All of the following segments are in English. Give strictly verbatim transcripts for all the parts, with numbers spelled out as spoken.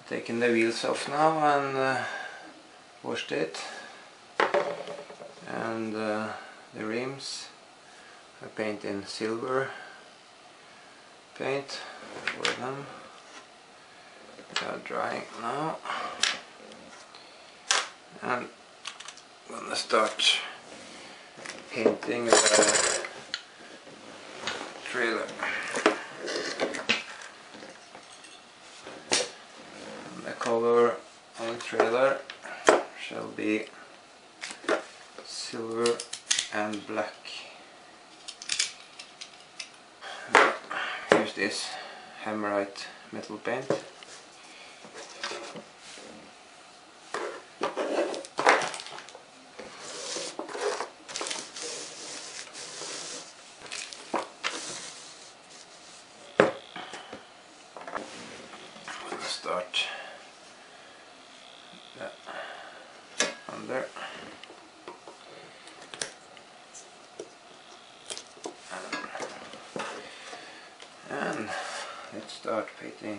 Taking the wheels off now and uh, washed it, and uh, the rims I paint in silver paint for them. They are drying now, and I'm gonna start painting the trailer. The color on the trailer shall be silver and black. Use this Hammerite metal paint. I'm gonna start the under. And let's start painting.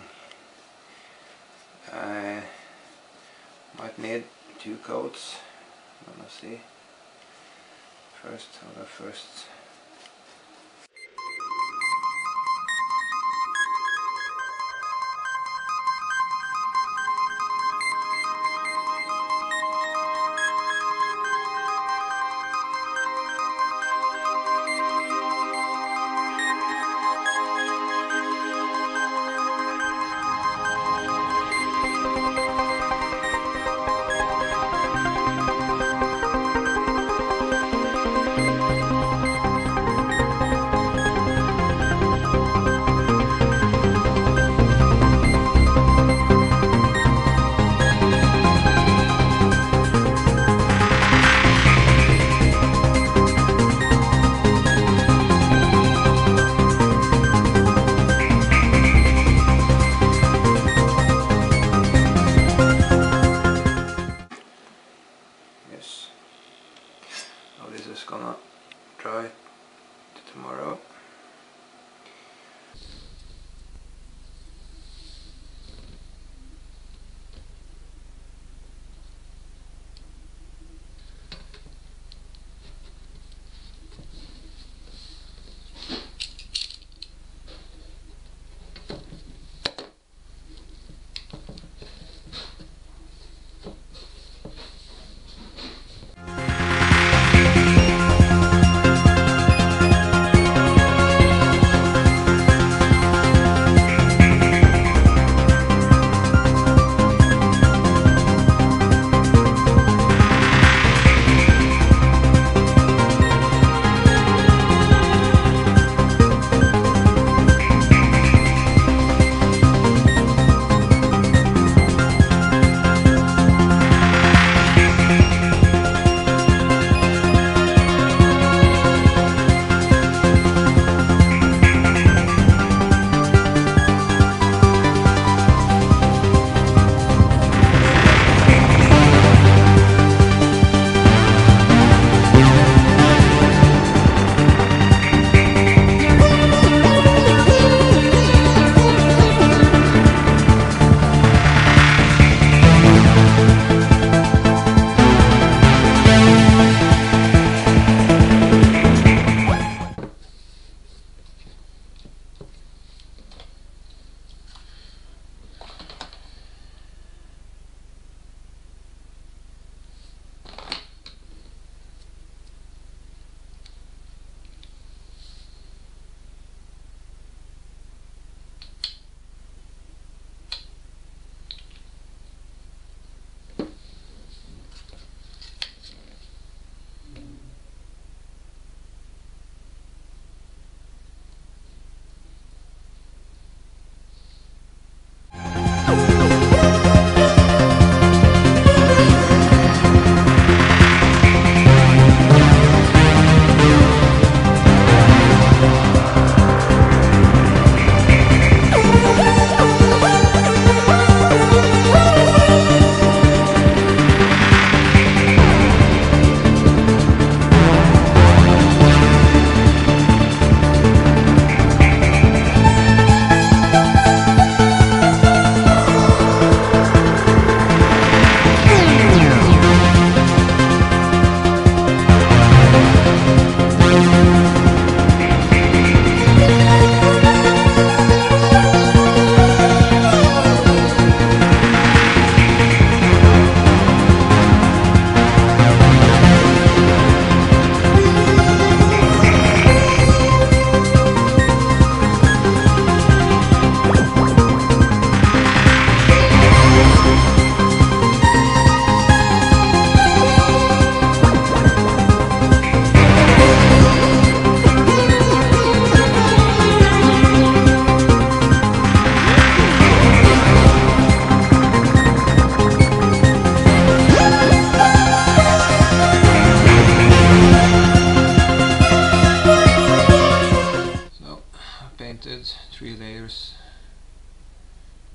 I might need two coats. I'm gonna see. First, I'll go first.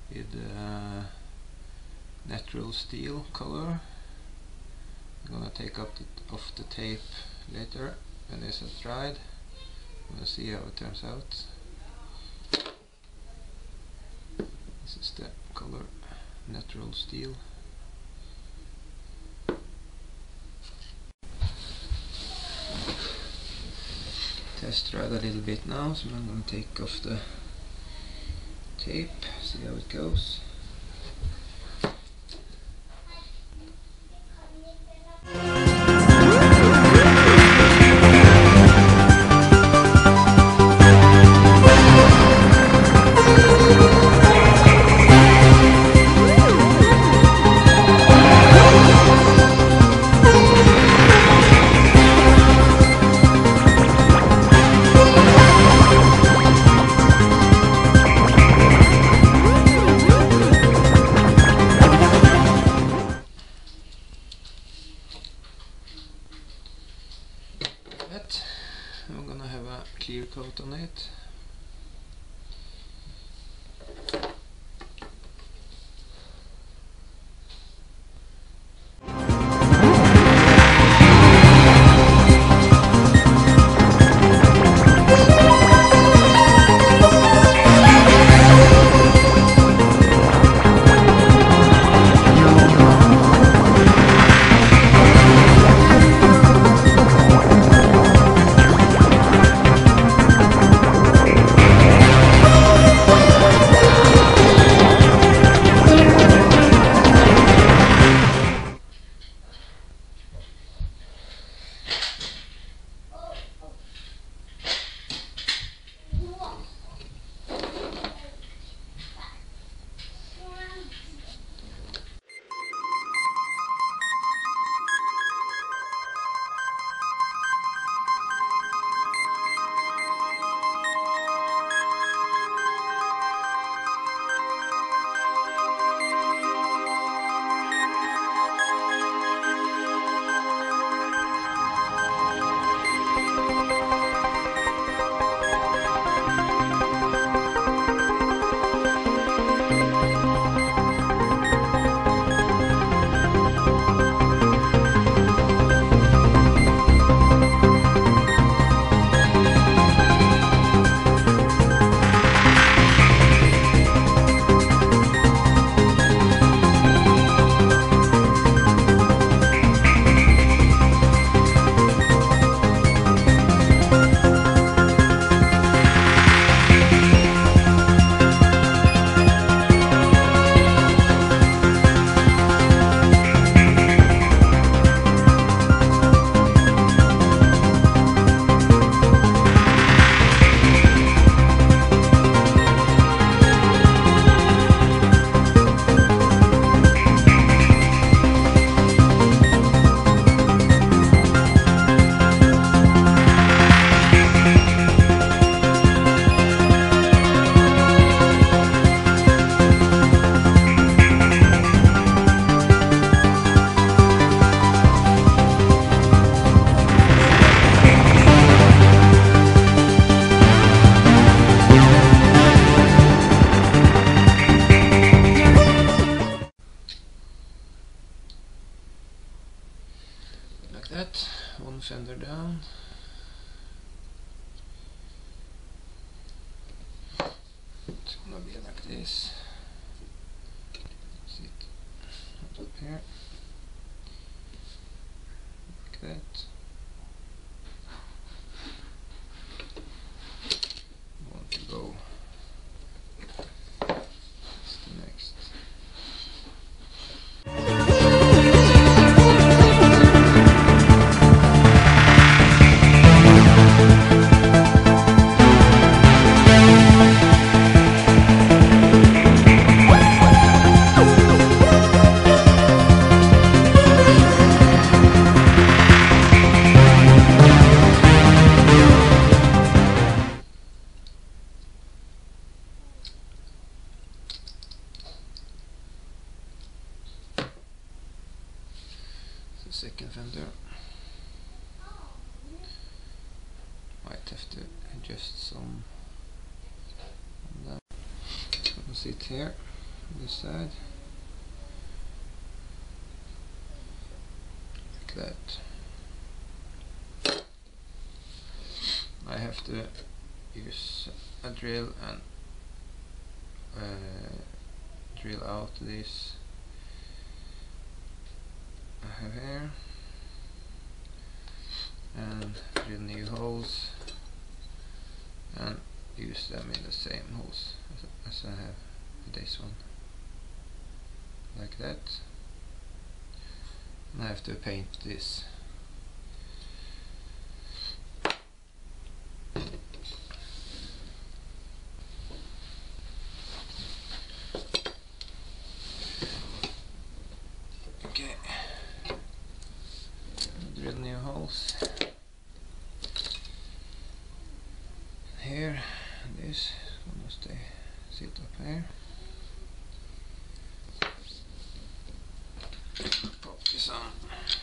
with uh, natural steel color. I'm gonna take up the, off the tape later when this is dried. We'll see how it turns out. This is the color natural steel. Test dried a little bit now, so I'm going to take off the tape, see how it goes. I'm gonna have a clear coat on it. That one fender down. It's gonna be like this. Sit up here, like that. I want to go. That's the next. Second fender. Might have to adjust some on that. So we'll sit here. this side, like that. I have to use a drill and uh, drill out this I have here, and drill new holes and use them in the same holes as, as I have this one, like that. And I have to paint this. Okay, drill new holes here, and this is gonna stay sit up here. Pop this on.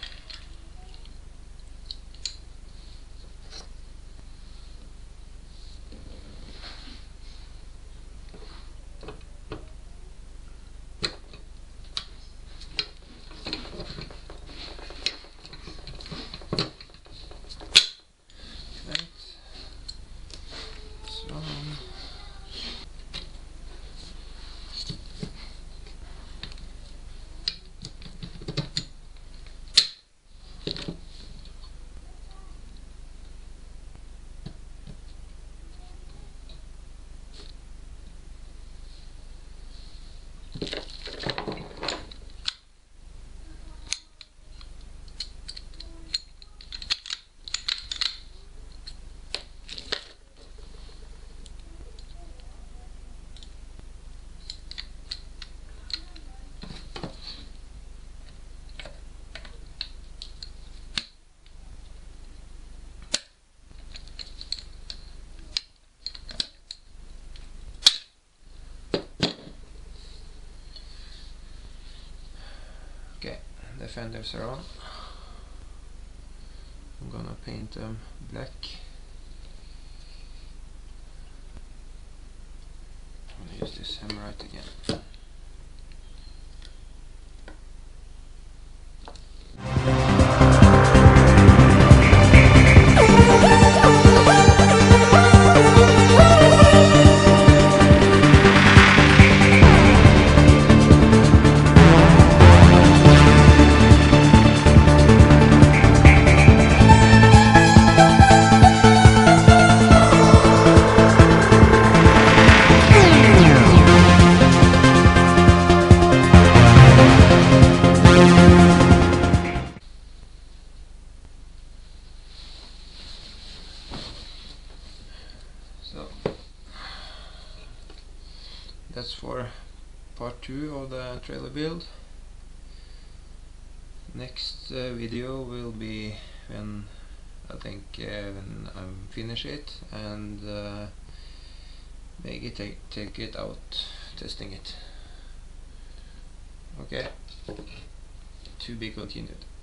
Okay, the fenders are on. I'm gonna paint them black. I'm gonna use this Hammerite again. So that's for part two of the trailer build. Next uh, video will be when I think uh, when I'm finish it and uh, maybe take take it out, testing it. Okay, to be continued.